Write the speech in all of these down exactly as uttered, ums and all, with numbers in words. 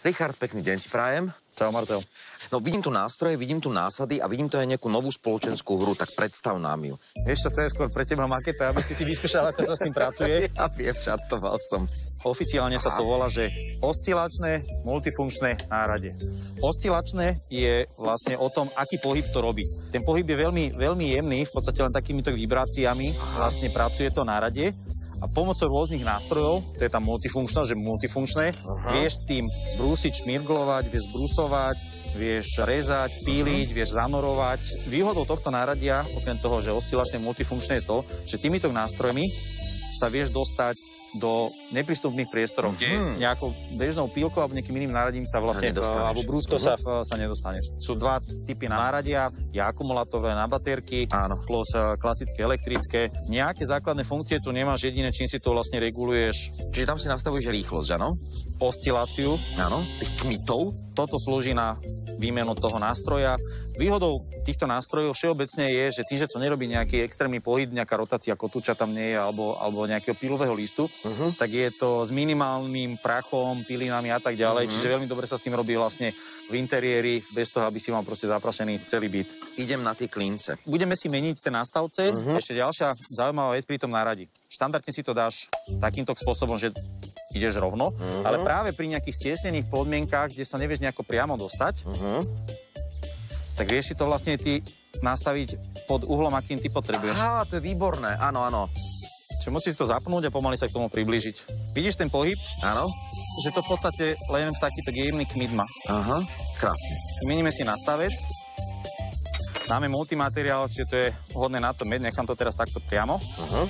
Richard, pekný deň ti prajem. Čau, Martel. No, vidím tu nástroje, vidím tu násady a vidím tu aj nejakú novú spoločenskú hru, tak predstav nám ju. Vieš čo, to je skôr pre teba maketa, aby si si vyskúšal, ako sa s tým pracuje. Ja viem, žartoval som. Oficiálne sa to volá, že oscilačné multifunkčné nárade. Oscilačné je vlastne o tom, aký pohyb to robí. Ten pohyb je veľmi, veľmi jemný, v podstate len takýmito vibráciami vlastne pracuje to nárade. A pomocou rôznych nástrojov, to je tam multifunkčnosť, že multifunkčné, uh-huh. vieš s tým brúsiť, šmirglovať, vieš brúsovať, vieš rezať, píliť, vieš zanorovať. Výhodou tohto náradia, okrem toho, že oscilačné multifunkčné je to, že týmito nástrojmi sa vieš dostať do neprístupných priestorov, kde hmm. nejakou bežnou pílkou alebo nejakým iným náradím sa vlastne, sa alebo brúskou uh-huh. sa, sa nedostaneš. Sú dva typy náradia, je akumulátorové na batérky, áno, plus klasické elektrické. Nejaké základné funkcie tu nemáš, jediné, čím si to vlastne reguluješ. Čiže tam si nastavuješ rýchlosť, áno? Osciláciu. Áno, tých kmitov. Toto slúži na výmenu toho nástroja. Výhodou týchto nástrojov všeobecne je, že tým, že to nerobí nejaký extrémny pohyb, nejaká rotácia kotúča tam nie je, alebo, alebo nejakého pilového listu, uh-huh. tak je to s minimálnym prachom, pilinami a tak ďalej. Uh-huh. Čiže veľmi dobre sa s tým robí vlastne v interiéri, bez toho, aby si mal proste zaprašený celý byt. Idem na tie klince. Budeme si meniť ten nastavce. Uh-huh. Ešte ďalšia zaujímavá vec pri tom náradí. Štandardne si to dáš takýmto spôsobom, že ideš rovno, uh-huh. ale práve pri nejakých stiesnených podmienkach, kde sa nevieš nejako priamo dostať, uh-huh. tak vieš si to vlastne ty nastaviť pod uhlom, akým ty potrebuješ. Aha, to je výborné, áno, áno. Čiže musíš to zapnúť a pomaly sa k tomu priblížiť. Vidíš ten pohyb? Áno. Že to v podstate len v takýto jemný kmit má. Aha, krásne. Meníme si nastavec. Dáme multimateriál, čiže to je vhodné na to med. Nechám to teraz takto priamo. Aha.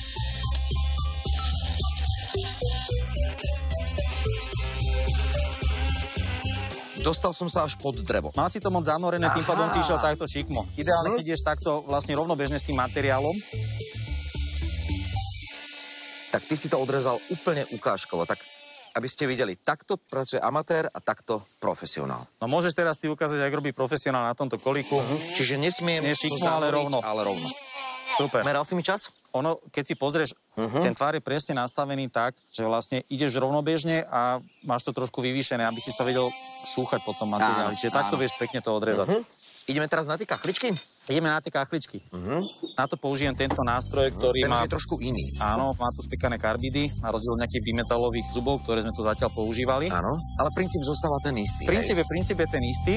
Dostal som sa až pod drevo. Mal si to moc zanorené, tým pádom si išiel takto šikmo. Ideálne, keď ideš takto vlastne rovnobežne s tým materiálom. Tak ty si to odrezal úplne ukážkovo, tak aby ste videli, takto pracuje amatér a takto profesionál. No môžeš teraz ty ukázať, ako robí profesionál na tomto kolíku. Uh-huh. Čiže nesmiem šikmo, ale rovno. ale rovno. Super. Meral si mi čas? Ono, keď si pozrieš, uh-huh. ten tvár je presne nastavený tak, že vlastne ideš rovnobežne a máš to trošku vyvýšené, aby si sa vedel šúchať po tom materiáli. Čiže áno. takto vieš pekne to odrezať. Uh-huh. Ideme teraz na tie kachličky? Ideme na tie kachličky. Uh-huh. Na to použijem tento nástroj, ktorý ten má... je trošku iný. Áno, má tu spikané karbidy, na rozdiel od nejakých bimetalových zubov, ktoré sme tu zatiaľ používali. Áno, ale princíp zostáva ten istý. Princíp je, princíp je ten istý.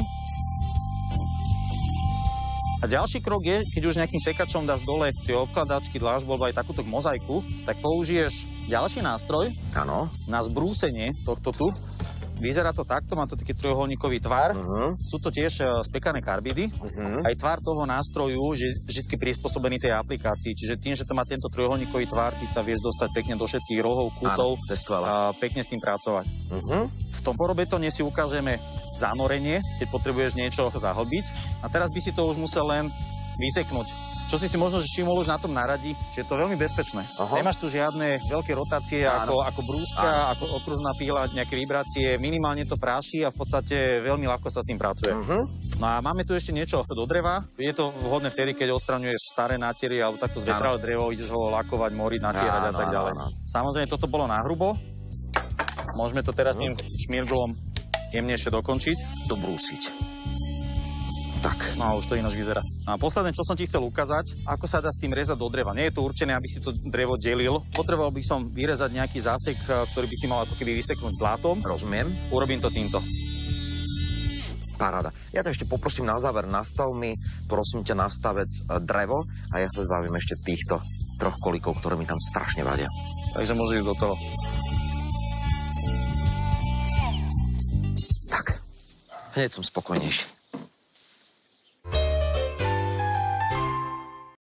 A ďalší krok je, keď už nejakým sekačom dáš dole tie obkladačky, dlážbu alebo aj takúto mozaiku, tak použiješ ďalší nástroj Áno. na zbrúsenie tohto tu. Vyzerá to takto, má to taký trojuholníkový tvar. Uh-huh. Sú to tiež uh, spekané karbidy. Uh-huh. Aj tvar toho nástroju je vždy prispôsobený tej aplikácii. Čiže tým, že to má tento trojuholníkový tvar, ty sa vieš dostať pekne do všetkých rohov, kútov. Áno, to je skvelé. A pekne s tým pracovať. Uh-huh. V tom porobetóne si ukážeme zanorenie, keď potrebuješ niečo zahlbiť. A teraz by si to už musel len vyseknúť. Čo si si možno všimol už na tom náradí, že je to veľmi bezpečné. Aha. Nemáš tu žiadne veľké rotácie ako, ako brúska, Áno. ako okružná píla, nejaké vibrácie, minimálne to práši a v podstate veľmi ľahko sa s tým pracuje. Uh-huh. No a máme tu ešte niečo do dreva. Je to vhodné vtedy, keď odstraňuješ staré nátery alebo takto zvetralé drevo, ideš ho lakovať, moriť, natierať Áno, a tak ďalej. Áno. Samozrejme, toto bolo nahrubo. Môžeme to teraz uh-huh. tým šmirglom jemnejšie dokončiť. Dobrúsiť. Tak. No a už to ináč vyzerá. A posledné, čo som ti chcel ukázať, ako sa dá s tým rezať do dreva. Nie je to určené, aby si to drevo delil. Potreboval by som vyrezať nejaký zásek, ktorý by si mal ako keby vyseknúť dlátom. Rozumiem. Urobím to týmto. Paráda. Ja to ešte poprosím na záver, nastav mi, prosím ťa, nastavec drevo a ja sa zbavím ešte týchto troch kolíkov, ktoré mi tam strašne vadia. Takže môžeš ísť do toho. Tak. Hneď som spokojnejší.